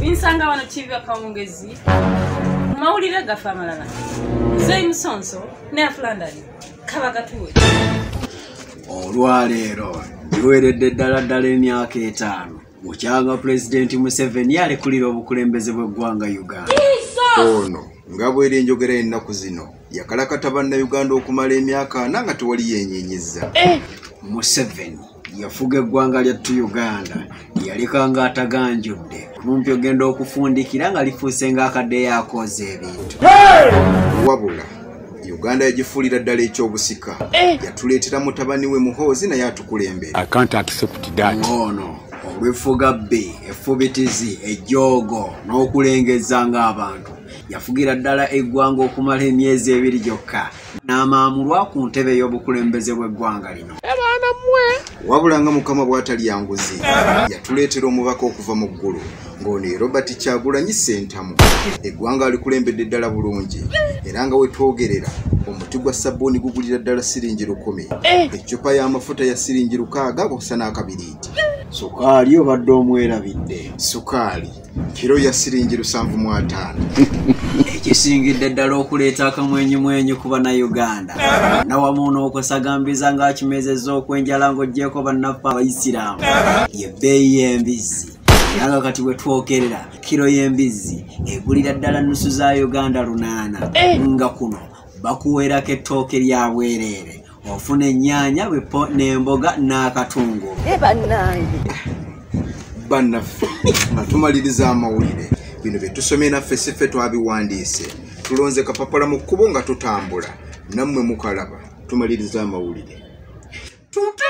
insanga wano TV akawungezi mawulire gafa amalala Mzee Musonso ne aflandani kabagatuwe olwaleero liweredde ddala emyaka 5 mukyanga President Museveni alekulira obukulembeze bw'eggwanga Uganda. Ono nga bw'eri enjogera ennaku zino yakalakata bannayuganda okumala emyaka 4 nga tewali yenyenyezza. Museveni yafuga eggwanga lyattu Uganda yaleka nga ataganjudde kumpi ogenda okufundikira nga lifuuse ng'akadde yakoze ebintu. Wabula Uganda yagifuulira ddala ekyobusika yatuleetera mutabani we Muhoozi naye atukulembera. I can't accept that. Ono olwefuga bbe effubitizi ejjoogo n'okulengeza ng'abantu yafugira ddala eggwanga okumala emyezi 2 gyokka n'amaamulwa ku ntebe y'obukulembeze bw'eggwanga lino. Wabula nga Mukama bw'atali yanguzi yatuleetera omubaka okuva mu ggulu ng'ono Robert Kyagulanyi Ssentamu eggwanga alikulembedde ddala bulungi era nga we twogerera omuti gwa sabbuuni gugulira ddala siringi 10 eccupa y'amafuta ya siringi 600 okusa n'akabiriiti. Sukaali obadde omwerabidde. Sukaali kiro ya siringi 750. Ekisingidde ddala okuleeta akamwenyumwenyu ku bannayuganda nawamu n'okusagambiza ng'akimezezza okwenjala ng'oggyeko bannaffe Abayisiraamu y'ebbeeyi y'embizzi era nga kati bwe twogerera kiro y'embizzi egulira ddala nnusu za Uganda 800 nga kuno bakuweerako ettooke lya bwereere ofuna ennyaanya n'emboga n'akatungulu. Bannaffe atumaliriza amawulire bino bye tusomye naffe siffe twabiwandiise tulonze kapapala mu kkubo nga tutambula nammwe mukalaba tumaliriza amawulire.